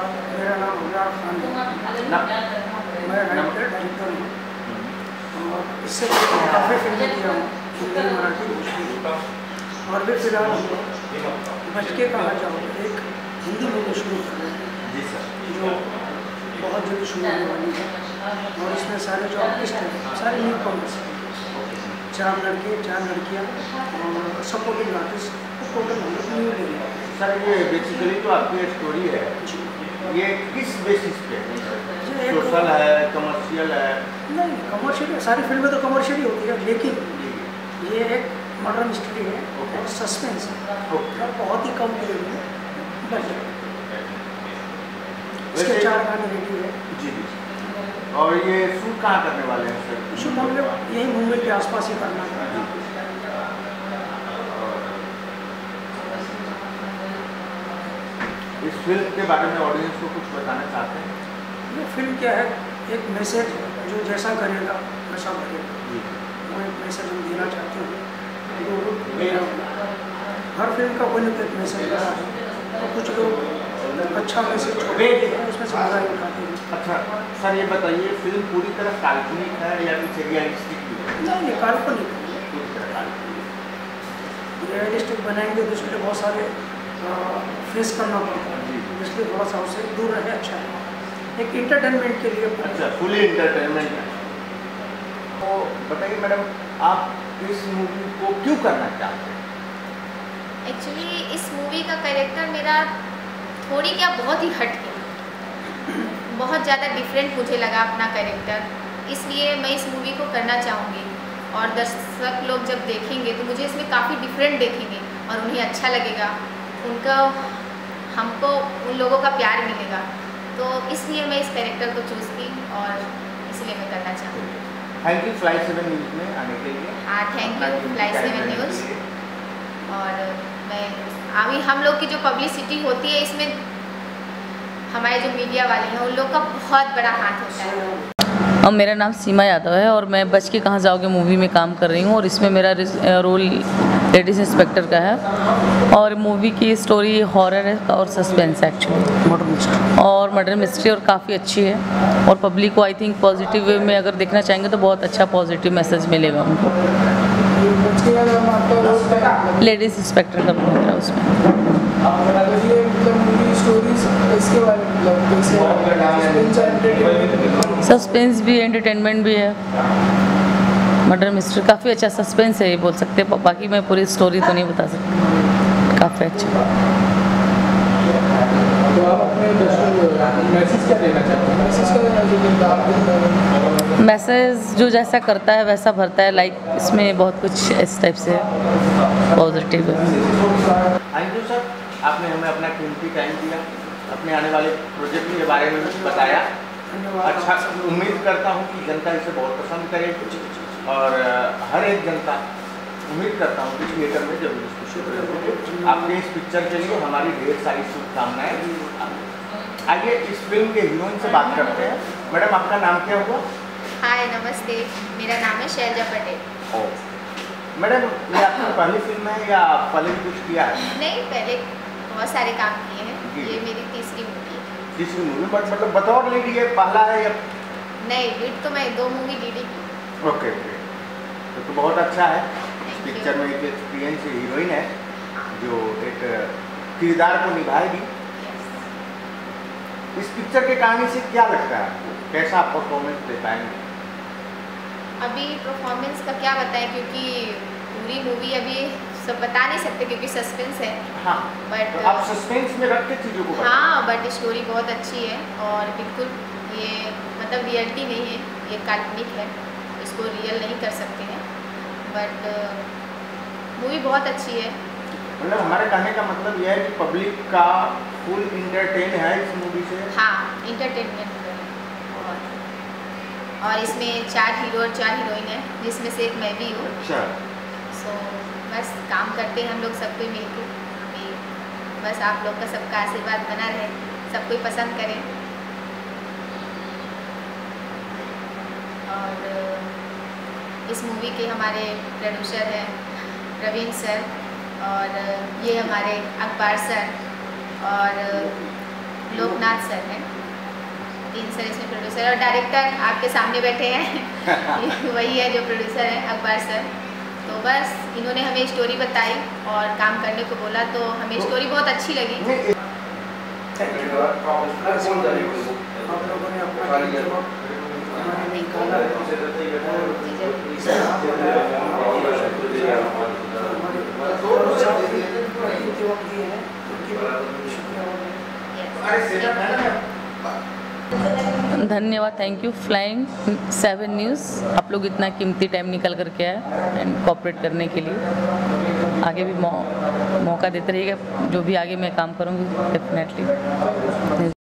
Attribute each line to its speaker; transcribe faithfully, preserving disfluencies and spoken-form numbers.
Speaker 1: मेरा नाम अब्रार खान है। मैं राइटर डायरेक्टर हूँ और इससे पहले काफ़ी फिल्में किया हूँ, हिंदी, मराठी, भोजपुरी। और भी फिलहाल हम लोग बच के कहा जाओगे एक हिंदी मूवी शुरू कर रहे हैं
Speaker 2: जी सर,
Speaker 1: जो बहुत जल्दी शुरू होने वाली है। और इसमें सारे जो आर्टिस्ट हैं सारे न्यू कमर्स हैं, चार लड़के चार लड़कियाँ और सपोर्टिंग आर्टिस्ट टोटल हम लोग न्यू ले रहे हैं।
Speaker 2: सर ये बेसिकली जो आपकी स्टोरी है ये किस बेसिस पे है? सोशल है, कमर्शियल है?
Speaker 1: नहीं, कमर्शियल, सारी फिल्में तो कमर्शियल ही होती है, लेकिन ये एक मर्डर मिस्ट्री है और सस्पेंस है और बहुत ही कम पीरियड में बन जाए। इसके चार गाने रेडी है।
Speaker 2: जी जी। और ये शूट कहाँ करने वाले हैं सर?
Speaker 1: शूट हम लोग यही मुंबई के आसपास ही करना है।
Speaker 2: इस फिल्म के बारे में ऑडियंस को कुछ बताना चाहते हैं?
Speaker 1: ये फिल्म क्या है, एक मैसेज जो जैसा करेगा वैसा करेगा, वो एक मैसेज हम देना चाहते हैं। हर फिल्म का कोई ना कोई मैसेज रहा है, तो कुछ लोग अच्छा मैसेज छोड़ते हैं, उसमें से मजा उठाते हैं।
Speaker 2: अच्छा सर, ये बताइए फिल्म पूरी तरह काल्पनिक है या कुछ रियलिस्टिक भी है?
Speaker 1: नहीं नहीं, काल्पनिक रियलिस्टिक बनाएंगे तो उसके लिए बहुत सारे फेस करना पड़ता है, इसलिए थोड़ा सा उससे दूर रहे अच्छा है। एक इंटरटेनमेंट के लिए।
Speaker 2: अच्छा, फुली इंटरटेनमेंट है। तो बताइए मैडम, आप इस मूवी को क्यों करना चाहते हैं?
Speaker 3: एक्चुअली इस मूवी का कैरेक्टर मेरा थोड़ी क्या बहुत ही हट गया, बहुत ज़्यादा डिफरेंट मुझे लगा अपना कैरेक्टर, इसलिए मैं इस मूवी को करना चाहूँगी। और दर्शक लोग जब देखेंगे तो मुझे इसमें काफ़ी डिफरेंट देखेंगे और उन्हें अच्छा लगेगा, उनका हमको उन लोगों का प्यार मिलेगा, तो इसलिए मैं इस कैरेक्टर को चूज़ की और इसलिए मैं करना चाहूँगी।
Speaker 2: Thank you Fly Seven News में आने के लिए।
Speaker 3: हाँ, thank you Fly Seven News. और मैं अभी हम लोग की जो पब्लिसिटी होती है इसमें हमारे जो मीडिया वाले हैं उन लोग का बहुत बड़ा हाथ होता है।
Speaker 4: और मेरा नाम सीमा यादव है और मैं बच के कहाँ जाओगे मूवी में काम कर रही हूँ और इसमें मेरा रोल लेडीज इंस्पेक्टर का है। और मूवी की स्टोरी हॉरर है और सस्पेंस है एक्चुअली,
Speaker 1: मर्डर मिस्ट्री
Speaker 4: और मर्डर मिस्ट्री और काफ़ी अच्छी है। और पब्लिक को आई थिंक पॉजिटिव वे में अगर देखना चाहेंगे तो बहुत अच्छा पॉजिटिव मैसेज मिलेगा उनको। लेडीज इंस्पेक्टर का रोल है मेरा उसमें। सस्पेंस भी है, एंटरटेनमेंट भी है, मर्डर मिस्ट्री काफ़ी अच्छा सस्पेंस है ये बोल सकते हैं, बाकी मैं पूरी स्टोरी तो नहीं बता सकती। काफ़ी अच्छा।
Speaker 5: तो आप अपने मैसेज क्या देना चाहते हैं? मैसेज क्या देना चाहते हैं?
Speaker 4: मैसेज जो जैसा करता है वैसा भरता है, लाइक इसमें बहुत कुछ इस टाइप से पॉजिटिव है।
Speaker 2: थैंक यू सर, आपने हमें अपना कीमती टाइम दिया, अपने आने वाले प्रोजेक्ट के बारे में बताया। अच्छा, उम्मीद करता हूँ कि जनता इसे बहुत पसंद करेगी और हर एक जनता उम्मीद करता हूँ कि थिएटर में जरूर इसको शो करेगी। आपके इस पिक्चर के लिए हमारी ढेर सारी शुभकामनाएं। आइए इस फिल्म के हीरोइन से बात करते हैं। मैडम, आपका नाम क्या हुआ?
Speaker 3: हाय नमस्ते, मेरा नाम है शैलजा पटेल।
Speaker 2: ओ मैडम, ये आपकी पहली फिल्म है या पहले भी कुछ किया है?
Speaker 3: नहीं, पहले बहुत सारे काम किए हैं, ये मेरी तीसरी मूवी है।
Speaker 2: तीसरी मूवी, बट मतलब बतौर लीड ये पहला है या?
Speaker 3: नहीं, लीड तो मैं दो मूवी लीड की।
Speaker 2: ओके ओके, तो, तो बहुत अच्छा है। पिक्चर में एक एक्सपीरियंस हीरोइन है जो एक किरदार को निभाएगी। इस पिक्चर के कहानी से क्या लगता है आपको, कैसा परफॉर्मेंस दे पाएंगे?
Speaker 3: अभी परफॉर्मेंस का क्या बताएं, क्योंकि पूरी मूवी अभी सब बता नहीं सकते क्योंकि सस्पेंस है।
Speaker 2: हाँ,
Speaker 3: बट
Speaker 2: तो आप सस्पेंस में रख के चीज़ों को बताएं।
Speaker 3: हाँ, बट स्टोरी बहुत अच्छी है और बिल्कुल ये मतलब रियलिटी नहीं है, ये काल्पनिक है, इसको रियल नहीं कर सकते हैं, बट मूवी बहुत अच्छी है।
Speaker 2: मतलब हमारे कहने का मतलब यह है कि पब्लिक का फुल इंटरटेन है इस मूवी से।
Speaker 3: हाँ, इंटरटेनमेंट है। और और इसमें चार हीरो और चार हीरोइन है, जिसमें से एक मैं भी हूँ।
Speaker 2: अच्छा।
Speaker 3: सो बस काम करते हैं हम लोग सब कोई मिलकर, अभी बस आप लोग का सबका आशीर्वाद बना रहे, सब कोई पसंद करें। और इस मूवी के हमारे प्रोड्यूसर हैं प्रवीण सर और ये हमारे अखबार सर और लोकनाथ सर हैं, तीन सर इसमें प्रोड्यूसर और डायरेक्टर आपके सामने बैठे हैं वही है जो प्रोड्यूसर हैं, अकबर सर। तो बस इन्होंने हमें स्टोरी बताई और काम करने को बोला, तो हमें स्टोरी बहुत अच्छी लगी।
Speaker 1: आप लोगों ने अपना हमारे लिए निकाला
Speaker 4: धन्यवाद, thank you Flying Seven News, आप लोग इतना कीमती टाइम निकल करके आए एंड कोऑपरेट करने के लिए। आगे भी मौ, मौका देते रहिएगा, जो भी आगे मैं काम करूँगी डेफिनेटली।